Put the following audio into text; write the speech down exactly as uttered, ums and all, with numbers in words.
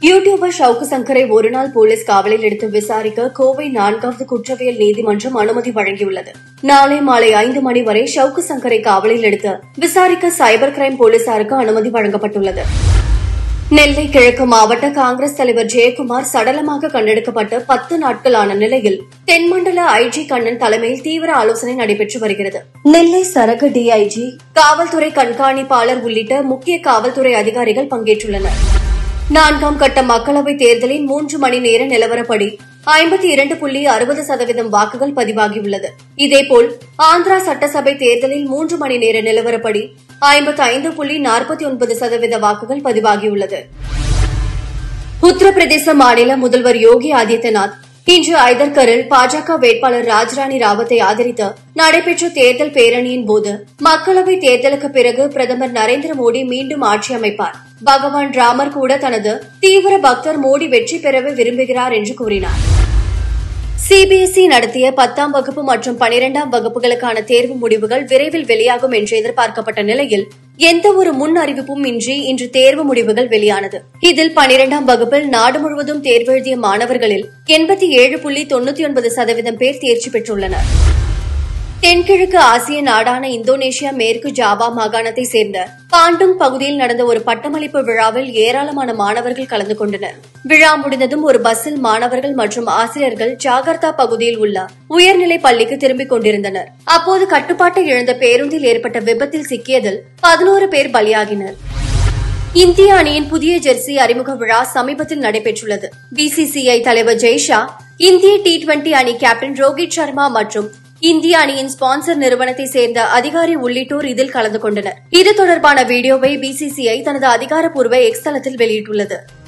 YouTuber Savukku சங்கரை ஒருநாள் police காவலில் எடுத்து விசாரிக்க கோவை நான்காவது குற்றவியல் நீதிமன்றம் அனுமதி வழங்கியுள்ளது. நாளை மாலை ஐந்து மணி வரை ஷவுக்கு சங்கரை காவலில் எடுத்து விசாரிக்க சைபர் கிரைம் போலீசாருக்கு அனுமதி வழங்கப்பட்டுள்ளது. நெல்லை கிழக்கு மாவட்ட காங்கிரஸ் தலைவர் ஜெயக்குமார் சடலமாக கண்டெடுக்கப்பட்டு பத்து நாட்கள் ஆன நிலையில் தென்மண்டல ஐஜி கண்ணன் தலைமையில் தீவிர ஆலோசனை நடைபெற்று வருகிறது. நெல்லை சரக டிஐஜி, காவல்துறை கண்காணிப்பாளர் உள்ளிட்ட முக்கிய காவல்துறை அதிகாரிகள் பங்கேற்றுள்ளனர். நான்காம் கட்ட மக்களவைத் தேர்தலின் மூன்று மணி நேர நிலவரப்படி ஐம்பத்தி இரண்டு புள்ளி அறுபது சதவீதம் வாக்குகள் பதிவாகியுள்ளது. இதேபோல் ஆந்திரா சட்டசபை தேர்தலில் மூன்று மணி நேர நிலவரப்படி ஐம்பத்தி ஐந்து புள்ளி நாற்பத்தி ஒன்பது சதவீத வாக்குகள் பதிவாகியுள்ளது. உத்தரப்பிரதேச மாநில முதல்வர் யோகி ஆதித்யநாத் இன்று ஐதர்கரில் பாஜக வேட்பாளர் ராஜ்ராணி ராவத்தை ஆதரித்து நடைபெற்ற தேர்தல் பேரணியின் போது மக்களவைத் தேர்தலுக்கு பிறகு பிரதமர் நரேந்திர மோடி மீண்டும் ஆட்சி அமைப்பார், பகவான் ராமர் கூட தனது தீவிர பக்தர் மோடி வெற்றி பெறவே விரும்புகிறார் என்று கூறினார். சிபிஎஸ்இ நடத்திய பத்தாம் வகுப்பு மற்றும் பனிரெண்டாம் வகுப்புகளுக்கான தேர்வு முடிவுகள் விரைவில் வெளியாகும் என்று எதிர்பார்க்கப்பட்ட நிலையில் எந்தவொரு முன் அறிவிப்பும் இன்றி இன்று தேர்வு முடிவுகள் வெளியானது. இதில் பனிரெண்டாம் வகுப்பில் நாடு முழுவதும் தேர்வெழுதிய மாணவர்களில் எண்பத்தி ஏழு புள்ளி தொன்னூத்தி ஒன்பது சதவீதம் பேர் தேர்ச்சி பெற்றுள்ளனர். தென்கிழக்கு ஆசிய நாடான இந்தோனேஷியா மேற்கு ஜாவா மாகாணத்தைச் சேர்ந்த பாண்டுங் பகுதியில் நடந்த ஒரு பட்டமளிப்பு விழாவில் ஏராளமான மாணவர்கள் கலந்து கொண்டனர். விழா முடிந்ததும் ஒரு பஸ்ஸில் மாணவர்கள் மற்றும் ஆசிரியர்கள் ஜாகர்த்தா பகுதியில் உள்ள உயர்நிலைப் பள்ளிக்கு திரும்பிக் கொண்டிருந்தனர். அப்போது கட்டுப்பாட்டை இழந்த பேருந்தில் ஏற்பட்ட விபத்தில் சிக்கியதில் பதினோரு பேர் பலியாகினர். இந்திய அணியின் புதிய ஜெர்சி அறிமுக விழா சமீபத்தில் நடைபெற்றுள்ளது. பிசிசிஐ தலைவர் ஜெய்ஷா, இந்திய டி டுவெண்டி அணி கேப்டன் ரோஹித் சர்மா மற்றும் இந்திய அணியின் ஸ்பான்சர் நிறுவனத்தை சேர்ந்த அதிகாரி உள்ளிட்டோர் இதில் கலந்து கொண்டனர். இது தொடர்பான வீடியோவை பிசிசிஐ தனது அதிகாரப்பூர்வ எக்ஸ் தளத்தில் வெளியிட்டுள்ளது.